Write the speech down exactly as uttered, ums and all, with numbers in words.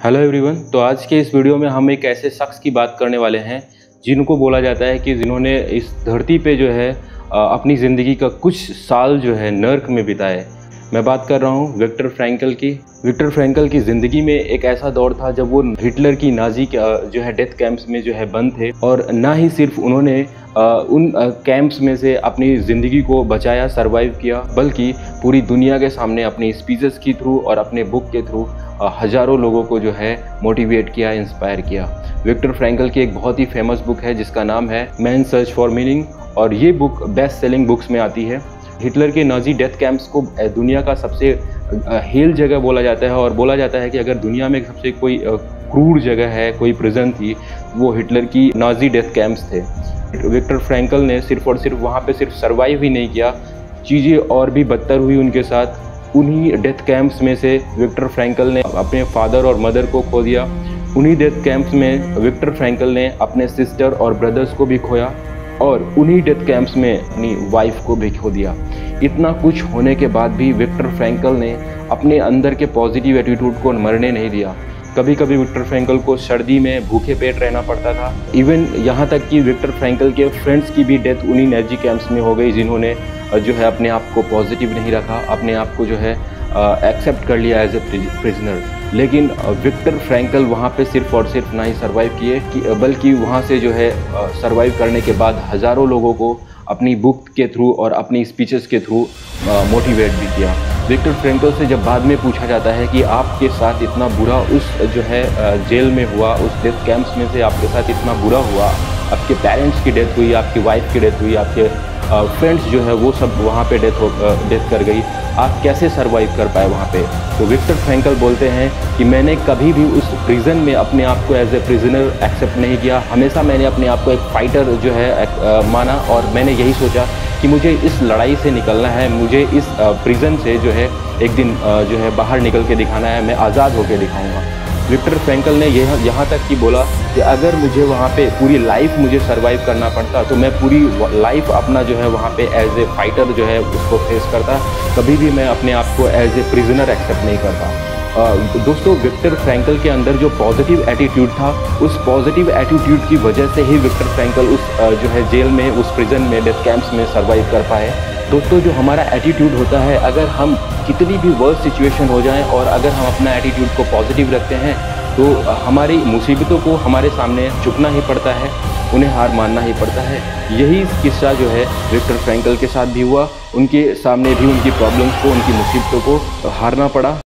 Hello everyone. तो आज के इस वीडियो में हम एक ऐसे शख्स की बात करने वाले हैं जिनको बोला जाता है कि जिन्होंने इस धरती पे जो है अपनी ज़िंदगी का कुछ साल जो है नर्क में बिताए। मैं बात कर रहा हूँ विक्टर फ्रैंकल की। विक्टर फ्रैंकल की ज़िंदगी में एक ऐसा दौर था जब वो हिटलर की नाजी जो है डेथ कैंप्स में जो है बंद थे, और ना ही सिर्फ उन्होंने उन कैंप्स में से अपनी ज़िंदगी को बचाया, सरवाइव किया, बल्कि पूरी दुनिया के सामने अपनी स्पीचेस के थ्रू और अपने बुक के थ्रू हज़ारों लोगों को जो है मोटिवेट किया, इंस्पायर किया। विक्टर फ्रैंकल की एक बहुत ही फेमस बुक है जिसका नाम है मैन सर्च फॉर मीनिंग, और ये बुक बेस्ट सेलिंग बुक्स में आती है। हिटलर के नाजी डेथ कैंप्स को दुनिया का सबसे हेल जगह बोला जाता है, और बोला जाता है कि अगर दुनिया में सबसे कोई क्रूर जगह है, कोई प्रिजन थी, वो हिटलर की नाजी डेथ कैंप्स थे। विक्टर फ्रैंकल ने सिर्फ और सिर्फ वहाँ पे सिर्फ सर्वाइव ही नहीं किया, चीज़ें और भी बदतर हुई उनके साथ। उन्हीं डेथ कैंप्स में से विक्टर फ्रैंकल ने अपने फादर और मदर को खो दिया। उन्हीं डेथ कैंप्स में विक्टर फ्रैंकल ने अपने सिस्टर और ब्रदर्स को भी खोया, और उन्हीं डेथ कैंप्स में अपनी वाइफ को भी खो दिया। इतना कुछ होने के बाद भी विक्टर फ्रैंकल ने अपने अंदर के पॉजिटिव एटीट्यूड को मरने नहीं दिया। कभी कभी विक्टर फ्रैंकल को सर्दी में भूखे पेट रहना पड़ता था। इवन यहाँ तक कि विक्टर फ्रैंकल के फ्रेंड्स की भी डेथ उन्हीं नाजी कैंप्स में हो गई, जिन्होंने जो है अपने आप को पॉजिटिव नहीं रखा, अपने आप को जो है एक्सेप्ट कर लिया एज ए प्रिजनर। लेकिन विक्टर फ्रैंकल वहाँ पे सिर्फ और सिर्फ ना ही सर्वाइव किए कि बल्कि वहाँ से जो है सर्वाइव करने के बाद हज़ारों लोगों को अपनी बुक के थ्रू और अपनी स्पीचेस के थ्रू मोटिवेट भी किया। विक्टर फ्रैंकल से जब बाद में पूछा जाता है कि आपके साथ इतना बुरा उस जो है जेल में हुआ, उस डेथ कैंप्स में से आपके साथ इतना बुरा हुआ, आपके पेरेंट्स की डेथ हुई, आपकी वाइफ की डेथ हुई, आपके फ्रेंड्स जो है वो सब वहाँ पे डेथ हो डेथ कर गई, आप कैसे सरवाइव कर पाए वहाँ पे? तो विक्टर फ्रैंकल बोलते हैं कि मैंने कभी भी उस प्रिजन में अपने आप को एज ए प्रिजनर एक्सेप्ट नहीं किया। हमेशा मैंने अपने आप को एक फाइटर जो है आ, माना, और मैंने यही सोचा कि मुझे इस लड़ाई से निकलना है, मुझे इस प्रिजन से जो है एक दिन जो है बाहर निकल के दिखाना है, मैं आज़ाद होकर दिखाऊँगा। विक्टर फ्रैंकल ने यह यहाँ तक कि बोला कि अगर मुझे वहाँ पे पूरी लाइफ मुझे सरवाइव करना पड़ता तो मैं पूरी लाइफ अपना जो है वहाँ पे एज ए फाइटर जो है उसको फेस करता, कभी भी मैं अपने आप को एज ए प्रिजनर एक्सेप्ट नहीं करता। uh, दोस्तों, विक्टर फ्रैंकल के अंदर जो पॉजिटिव एटीट्यूड था, उस पॉजिटिव एटीट्यूड की वजह से ही विक्टर फ्रैंकल उस uh, जो है जेल में, उस प्रिजन में, डेथ कैंप्स में सर्वाइव कर पाए। दोस्तों, जो हमारा एटीट्यूड होता है, अगर हम कितनी भी वर्स्ट सिचुएशन हो जाएं और अगर हम अपना एटीट्यूड को पॉजिटिव रखते हैं तो हमारी मुसीबतों को हमारे सामने झुकना ही पड़ता है, उन्हें हार मानना ही पड़ता है। यही किस्सा जो है विक्टर फ्रैंकल के साथ भी हुआ। उनके सामने भी उनकी प्रॉब्लम्स को, उनकी मुसीबतों को हारना पड़ा।